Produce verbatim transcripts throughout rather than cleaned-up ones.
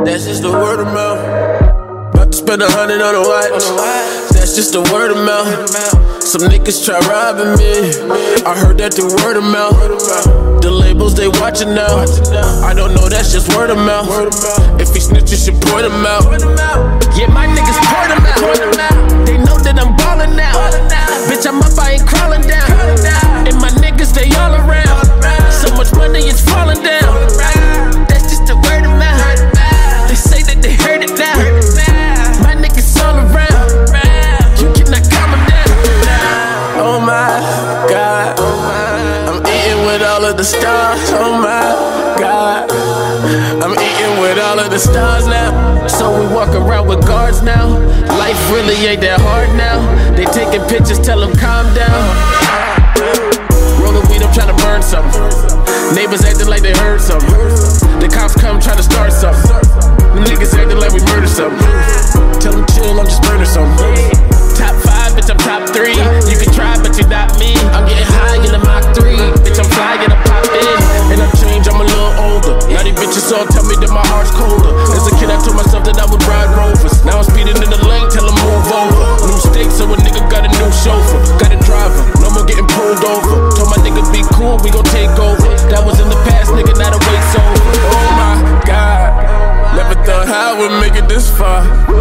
That's just the word of mouth. About to spend a hundred on a watch. That's just the word of mouth. Some niggas try robbing me. I heard that through word of mouth. The labels they watchin' now. I don't know, that's just word of mouth. If he snitch, you should point him out. Yeah, my niggas point him out. They know that I'm ballin' now. Bitch, I'm up, I ain't crawling down. And my niggas, they all around. So much money, it's falling down. That's just the word of mouth. They say that they heard it now. My niggas all around. You cannot calm them down. Oh my God, I'm eating with all of the stars. Oh my God, I'm eating with all of the stars now. So we walk around with guards now. Life really ain't that hard now. They taking pictures, tell them calm down. Rollin' weed, I'm tryna burn something. Neighbors acting like they heard something. The cops come tryna start something. The niggas acting like we murdered something. Tell them chill, I'm just burning something. Top five, bitch, I'm top three. You can try, but you're not me. I'm getting high in the Mach three. Bitch, I'm flying, I pop in. And I'm changed, I'm a little older. Now these bitches all tell me that my heart's colder. As a kid, I told myself that I would ride Rovers. Now I'm speeding in the lane, tell them move over. New stakes, so a nigga got a new chauffeur. Got a driver, no more getting pulled over. Told my niggas be cool, we gon' take over. That was in the past, nigga, now the wait's over. Oh my God, never thought I would make it this far.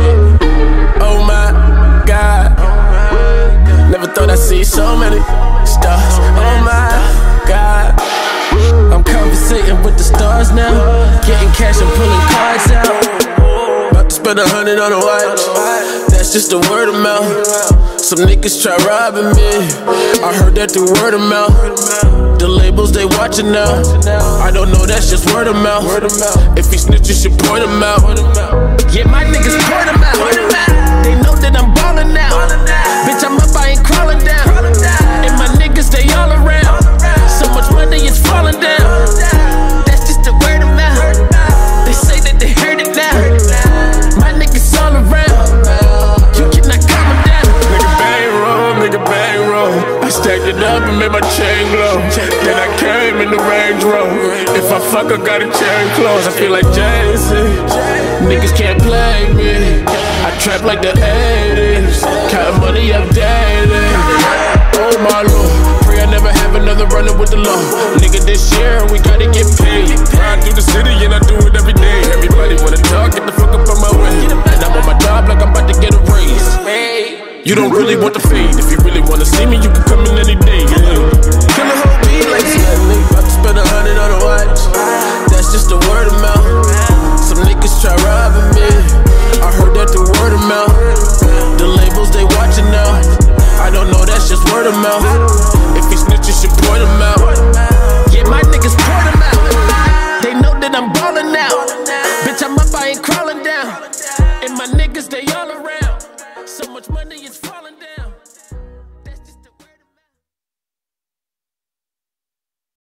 Oh my God, never thought I'd see so many stars. Oh my God, I'm conversating with the stars now. Getting cash and pulling cards out. About to spend a hundred on a watch. That's just the word of mouth. Some niggas try robbing me. I heard that through word of mouth. The labels they watchin' now. I don't know, that's just word of mouth. If he snitch, you should point him out. Yeah, my niggas point him out. They know that I'm ballin' now. Bitch, I'm up, I ain't crawling down. And my niggas, they all around. So much money, it's falling down. That's just the word of mouth. They say that they heard it now. My niggas all around. You cannot calm them down. Nigga bang roll, nigga bang roll. I stacked it up and made my chain glow. Then I came in the Range Rover. If I fuck, I gotta change clothes. I feel like Jay-Z. Niggas can't play me. I trap like the eighties. Counting money updated. Oh my Lord, pray I never have another running with the law. Nigga, this year we gotta get paid. Ride through the city and I do it every day. Everybody wanna talk, get the fuck up on my way. And I'm on my job like I'm about to get a raise. You don't really want the fade. If you really wanna see me, you can come in any day. Yeah. Kill a whole beat like Slightly. About to spend a hundred on a watch. That's just the word of mouth. Some niggas try robbing me. I heard that through word of mouth. The labels they watchin' now. I don't know, that's just word of mouth.